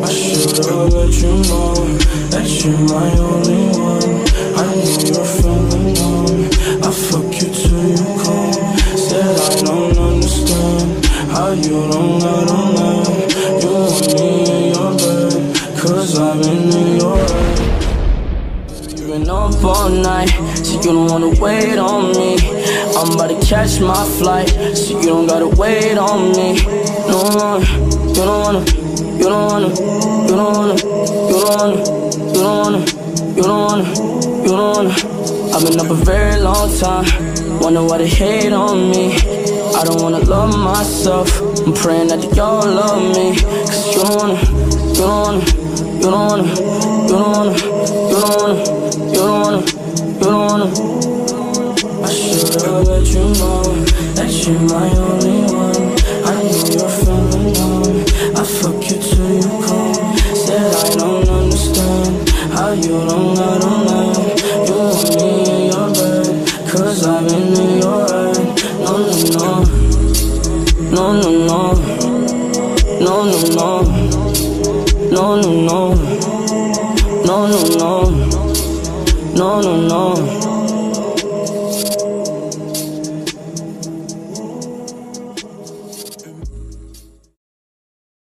I should've let you know that you're my only one. I know you're feeling numb. I fuck you till you come. Said I don't understand how you don't let on that. You want me in your bed, cause I've been in your head. You've been up all night, so you don't wanna wait on me. I'm about to catch my flight, so you don't gotta wait on me. No more, you don't wanna, you don't wanna, you don't wanna, you don't wanna, you don't wanna, you don't wanna, you don't wanna. I've been up a very long time, wonder why they hate on me. I don't wanna love myself, I'm praying that y'all love me. Cause you don't wanna, you don't wanna, you don't wanna, you don't wanna, you don't wanna, you don't wanna, you don't wanna. I should've let you know that you're my only one. I know you're feeling numb. I fuck you till you come. Said I don't understand how you don't let on that. You want me in your bed, cause I've been in your head. No, no, no. No, no, no. No, no, no. No, no, no. No, no, no. No, no, no.